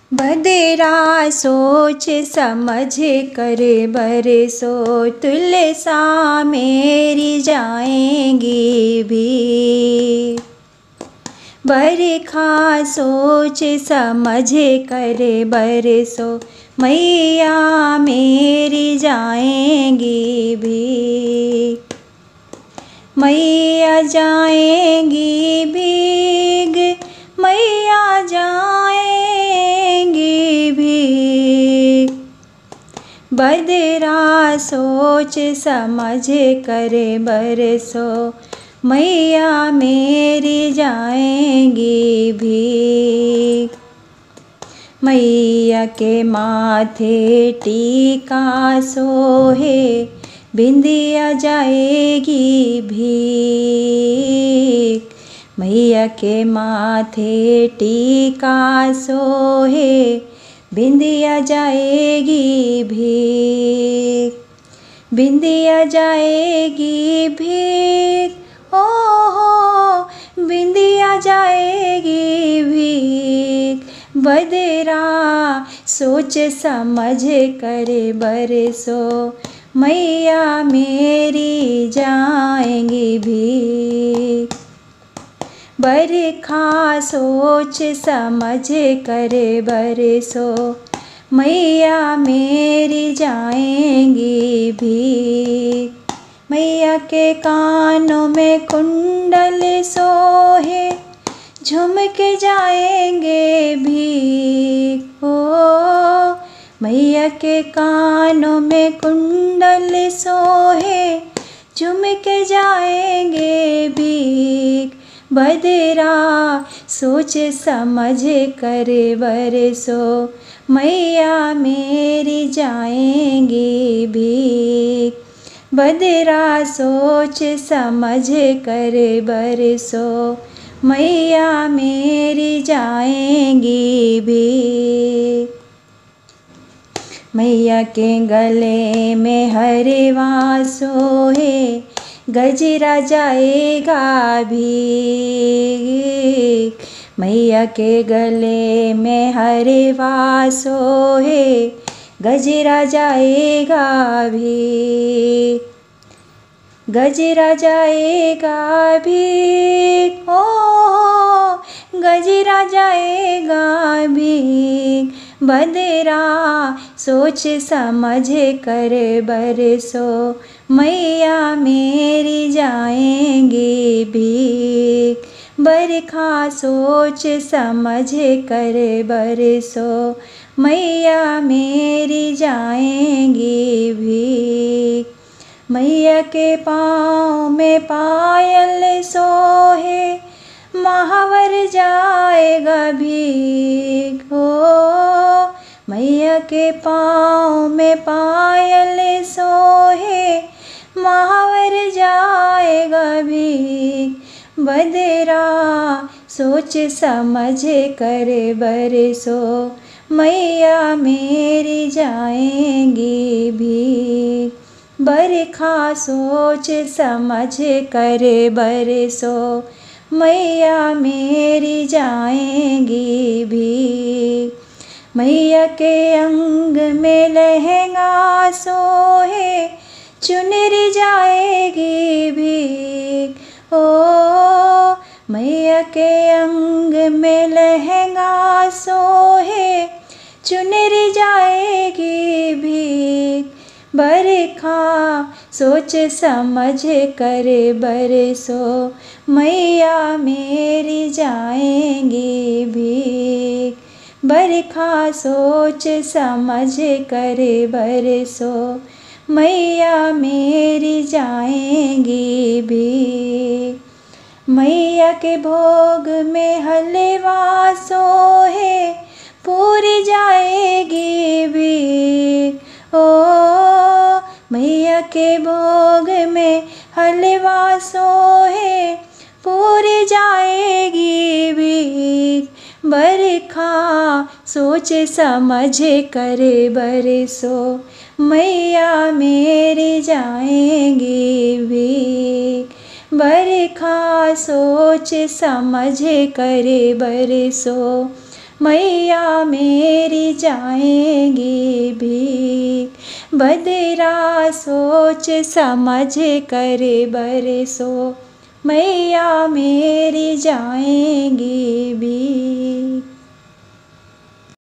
बदेरा सोच समझ कर बरसो तुलसा मेरी जाएंगी भी। बरखा सोच समझ कर बरसो मैया मेरी जाएंगी भी। मैया जाएंगी भीग, मैया जाएंगी भीग। बदरा सोच समझ कर बरसो मैया मेरी जाएंगी भीग। मैया के माथे टीका सोहे बिंदिया जाएगी भीग। मैया के माथे टीका सोहे बिंदिया जाएगी भीग। बिंदिया जाएगी भीग, ओ हो बिंदिया जाएगी भीग। बदरा सोच समझ कर बरसो मैया मेरी जाएंगी भीग। बरखा सोच समझ कर बरसो मैया मेरी जाएंगी भीग। मैया के कानों में कुंडल सोहे झूम के जाएंगे भीग। ओ मैया के कानों में कुंडल सोहे झूम के जाएंगे भीग। बदरा सोच समझ कर बरसो मैया मेरी जाएंगी भीग। बदरा सोच समझ कर बरसो मैया मेरी जाएंगी भीग। मैया के गले में हरवा सोहे गजरा जाएगा भीग। मैया के गले में हरवा सोहे गजरा जाएगा भीग। गजरा जाएगा भीग, ओ गजरा जाएगा भीग। बदरा सोच समझ कर बरसो मैया मेरी जाएंगी भीग। बरखा सोच समझ कर बरसो मैया मेरी जाएंगी भीग। मैया के पाँव में पायल सोहे महावर जाएगा भीग। हो मैया के पाँव में पायल सोहे महावर जाएगा भीग। बदरा सोच समझ कर बरसो मैया मेरी जाएंगी भीग। बरखा सोच समझ कर बरसो मैया मेरी जाएंगी भीग। मैया के अंग में लहंगा सोहे चुनरी जाएगी भीग। ओ मैया के अंग में लहंगा सोहे चुनरी जाएगी भीग। बरखा सोच समझ कर बरसो मैया मेरी जाएंगी भीग। बरखा सोच समझ कर बरसो मैया मेरी जाएंगी भीग। मैया के भोग में हलवा सोहे पूरी जाएगी भीग। ओ मैया के भोग में हलवा सोहे पूरी जाएगी भीग। बरखा सोच समझ कर बरसो मैया मेरी जाएंगी भीग। बरखा सोच समझ कर बरसो मैया मेरी जाएंगी भीग। बदरा सोच समझ कर बरसो, मैया मेरी जाएंगी